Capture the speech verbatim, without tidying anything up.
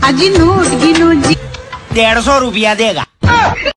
अजी नोट गिनो जी डेढ़ सौ रुपया देगा।